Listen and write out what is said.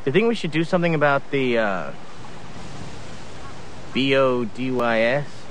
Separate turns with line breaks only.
you think we should do something about the, BODYS?